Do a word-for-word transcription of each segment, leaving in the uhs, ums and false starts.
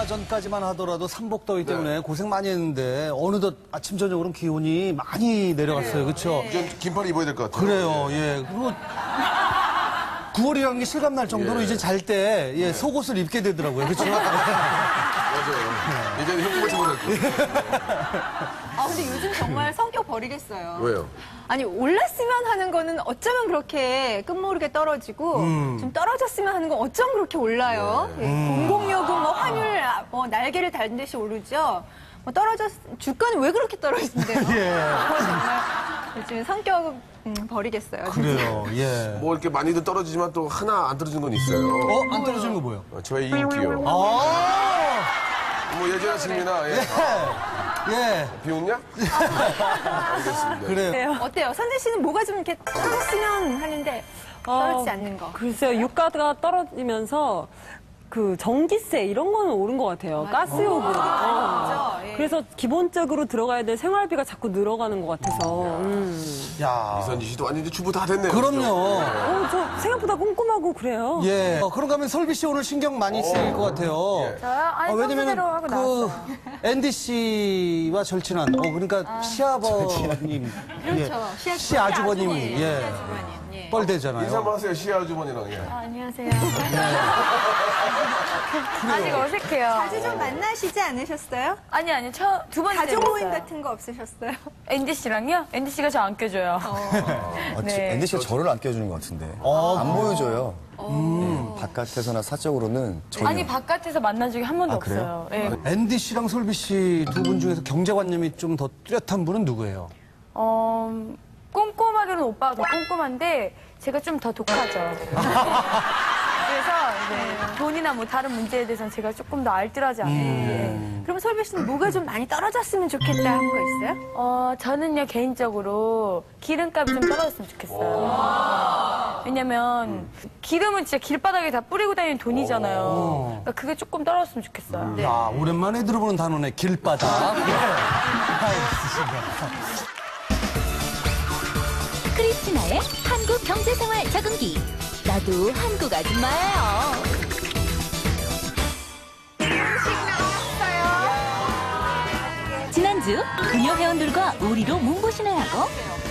전까지만 하더라도 삼복더위 때문에 네. 고생 많이 했는데 어느덧 아침 저녁으로는 기온이 많이 내려갔어요. 그렇죠? 이제 긴팔 입어야 될 것 같아요. 그래요. 예. 그리고 구월이라는 게 실감날 정도로 예. 이제 잘 때 예, 속옷을 입게 되더라고요. 그렇죠? 맞아요. 이제는 형님을 찾아갈 거예요. 아, 근데 요즘 정말 성격 버리겠어요. 왜요? 아니, 올랐으면 하는 거는 어쩌면 그렇게 끝모르게 떨어지고, 음. 좀 떨어졌으면 하는 건 어쩜 그렇게 올라요. 예. 음. 공공요금, 뭐, 환율, 아, 뭐, 날개를 달 듯이 오르죠. 뭐, 떨어졌, 주가는 왜 그렇게 떨어진대요? 예. 정말 요즘 성격 음, 버리겠어요. 그래요. 예. 뭐 이렇게 많이들 떨어지지만 또 하나 안 떨어진 건 있어요. 어? 안 떨어지는 거 뭐예요? 어, 저의 인기요. 아! 뭐 예전에 승민아, 예. 예. 예. 비웃냐? 알겠습니다. 그래요. 어때요? 선재 씨는 뭐가 좀 이렇게 떨어졌으면 하는데 떨어지지 어, 않는 거. 글쎄요, 유가가 떨어지면서 그 전기세 이런 거는 오른 것 같아요. 가스요금. 어. 그렇죠. 예. 그래서 기본적으로 들어가야 될 생활비가 자꾸 늘어가는 것 같아서. 음. 야. 이선지 씨도 완전 이제 주부 다 됐네요. 그럼요. 어, 저 생각보다 꼼꼼하고 그래요. 예. 어, 그런가 하면 설비 씨 오늘 신경 많이 쓰일 것 같아요. 저요? 아니, 어, 왜냐면 평소대로 하고 그 나왔어요. 앤디 씨와 절친한, 어, 그러니까 시아버님. 그렇죠. 예. 시아주버님이, 시아주버님. 예. 시아주버님. 예. 뻘되잖아요. 인사 한번 하세요, 시아주머니랑. 예. 안녕하세요. 아직 어색해요. 자주 좀 만나시지 않으셨어요? 아니, 아니, 저, 두 번째. 가족 모임 같은 거 없으셨어요? 앤디 씨랑요? 앤디 씨가 저 안 껴줘요. 아, 네. 앤디 씨가 저를 안 껴주는 것 같은데. 어, 안 보여줘요. 네, 바깥에서나 사적으로는 전혀. 아니, 바깥에서 만난 적이 한 번도 아, 그래요? 없어요. 예. 앤디 씨랑 설비 씨 두 분 중에서 경제관념이 좀 더 뚜렷한 분은 누구예요? 어, 꼼꼼하기로는 오빠가 더 꼼꼼한데, 제가 좀 더 독하죠. 그래서 이제 돈이나 뭐 다른 문제에 대해서는 제가 조금 더 알뜰하지 않고. 예. 그럼 설비 씨는 뭐가 좀 많이 떨어졌으면 좋겠다 한 거 있어요? 어, 저는요, 개인적으로 기름값이 좀 떨어졌으면 좋겠어요. 왜냐면, 기름은 진짜 길바닥에 다 뿌리고 다니는 돈이잖아요. 그러니까 그게 조금 떨어졌으면 좋겠어요. 네. 야, 오랜만에 들어보는 단어네. 길바닥. 예. 크리스티나의 한국 경제생활 적응기. 나도 한국 아줌마예요. 지난주 그녀 회원들과 우리로 몸보신을 하고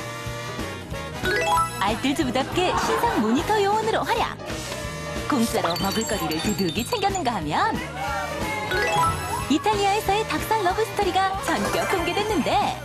알뜰주부답게 신상 모니터 요원으로 활약. 공짜로 먹을거리를 두둑이 챙겼는가 하면 이탈리아에서의 닭살 러브스토리가 전격 공개됐는데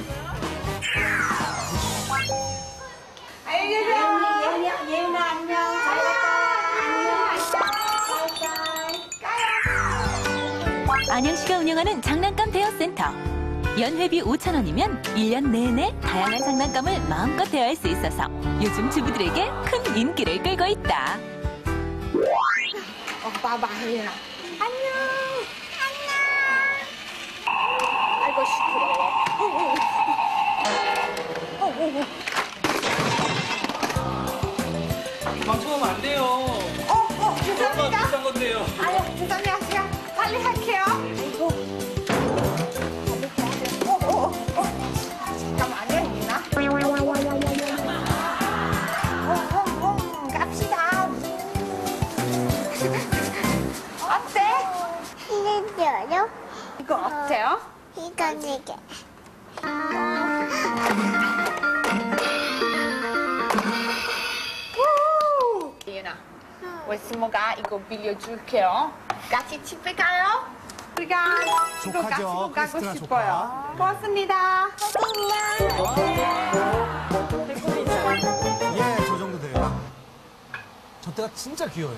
안양시가 운영하는 장난감 대여센터. 연회비 오천 원이면 일 년 내내 다양한 장난감을 마음껏 대여할 수 있어서 요즘 주부들에게 큰 인기를 끌고 있다. 오빠 마이나 안녕 안녕 아이고 시끄러워 방송하면 안 돼요. 어, 어, 죄송합니다. 비싼 건데요. 아유, 죄송해요. 제가 빨리 할게요. 아이고. 빨리 해야 돼. 어, 어, 어. 잠깐만요, 이나. 어, 어, 어, 갑시다. 어때? 이거요? 이거 어때요? 이거 이게. 이나, 웨스모가 이거 빌려줄게요. 같이 집에 가요? 우리가 이거 조카죠, 가지고 가고 크리스티나 싶어요. 고맙습니다. 예, 저 정도 돼요. 저 때가 진짜 귀여워요.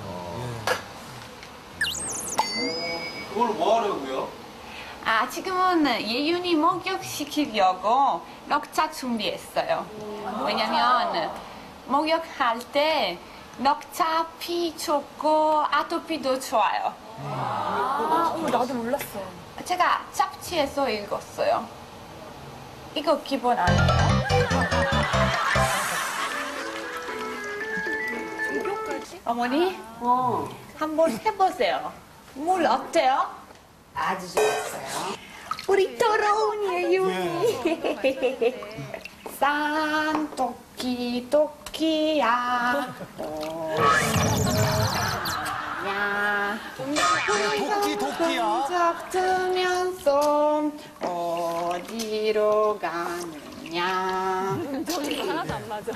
그걸 뭐 하려고요? 아, 지금은 예윤이 목욕시키려고 녹차 준비했어요. 왜냐면 목욕할 때 녹차 피 좋고 아토피도 좋아요. 아, 어머, 나도 몰랐어. 제가 잡지에서 읽었어요. 이거 기본 아니에요? 어머니, 어. 한번 해보세요. 물 어때요? 아주 좋았어요. 우리 더러운 예윤이. 산 토끼 토끼야. 야. 도끼, 도끼야. 짝 트면서 어디로 가느냐. 소리가 하나도 안 맞아.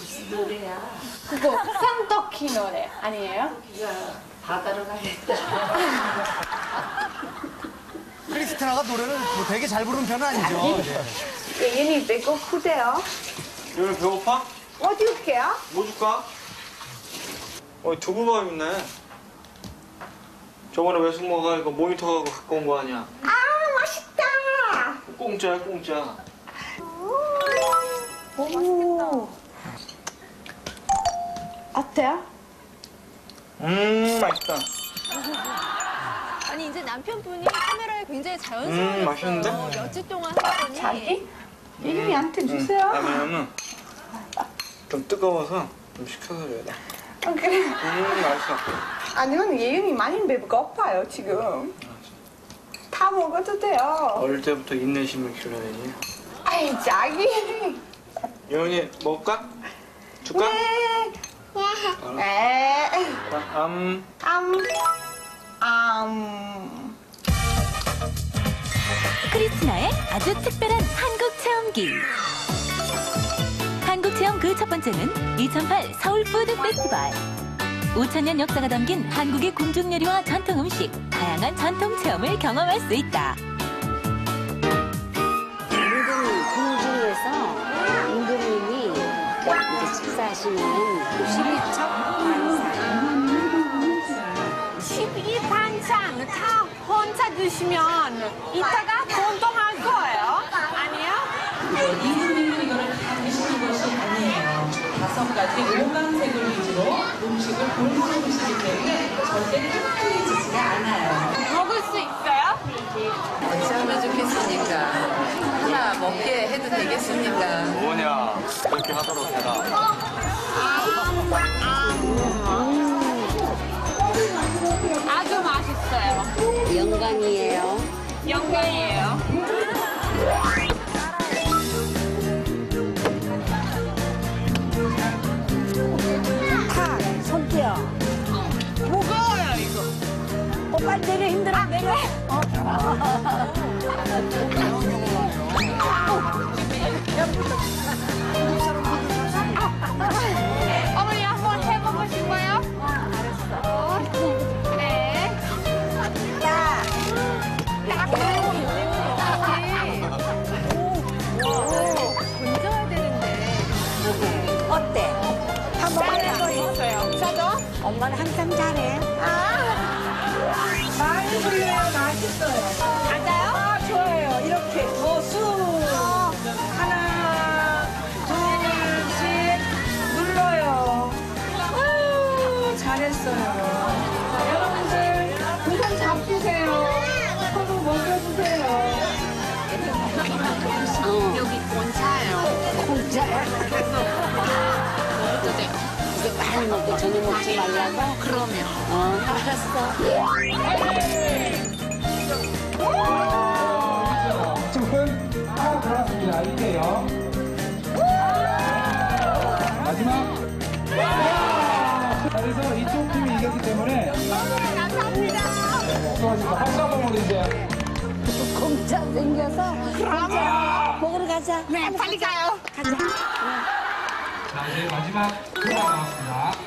그거 산토끼 노래 아니에요? 바다로 가겠다. 크리스티나가 노래를 뭐 되게 잘 부르는 편은 아니죠. 예. 얘는 배고프대요. 오늘 배고파? 어디 올게요? 뭐 줄까? 어, 두부밥 있네. 저번에 외숙모가 이거 모니터 갖고 온 거 아니야? 아, 맛있다. 공짜야, 공짜. 오. 어때요? 음, 맛있다. 아니 이제 남편분이 카메라에 굉장히 자연스러워졌어요. 음, 맛있는데? 며칠 동안 하더니 자기? 예림이한테 주세요. 아, 왜냐면 좀 뜨거워서 좀 식혀서 줘야 돼. 어, 그래. 음, 맛있어. 아니면 예림이 많이 배고파요 지금. 다 먹어도 돼요. 어릴 때부터 인내심을 길러야지. 아이 자기. 예은이 먹을까? 줄까? 네. 네. 자, 암. 암. 암. 크리스티나의 아주 특별한 한국 체험기. 한국 체험 그 첫 번째는 이천팔 서울 푸드 페스티벌. 오천 년 역사가 담긴 한국의 궁중 요리와 전통 음식, 다양한 전통 체험을 경험할 수 있다. 임금 궁중에서 임금님이 이제 식사하시는 십이 척 반상. 십이 반찬 다 혼자 드시면 이따가 돈동할 거예요? 아니요? 임금님은 이거를 다 드시는 것이 아니에요. 다섯 가지 오감색을 위주로 음식을 골고루 드시기 때문에 절대 뚱뚱해지지가 않아요. 먹을 수 있어요? 어쩌면 좋겠습니까? 하나 먹게 해도 되겠습니까? 뭐냐, 그렇게 하도록 해라. 아주 맛있어요. 영광이에요. 영광이에요. 탁, 손띄어. 무거워요 이거. 어, 빨리 내려, 힘들어, 내려. 어. 어머니 한번 해보고 싶어요? 알았어. 네. 야, 건져야 되는데. 어때? 한번 잘할 거 해봐. 있어요. 저도? 엄마는 항상 잘해. 많이 불려요. 맛있어요. 맞아요? 아, 좋아요. 이렇게. 어, 쑥. 하나, 둘, 셋. 눌러요. 아, 잘했어요. 자, 여러분들, 두 손 잡수세요. 서로 먹여주세요. 여기 공짜예요. 공짜야? 이제 많이 먹고 저녁 먹지 말라고? 그러면. 어, 알았어. 은 하나 들어왔습니다. 이때요. 마지막. 자, 그래서 이쪽 팀이 이겼기 때문에. 감사합니다. 수고하셨습니다. 박수 한번 보내주세요. 공짜 생겨서. 공짜. 먹으러 가자. 네, 빨리 가요. 가자. 자, 이제 마지막 하나 나왔습니다.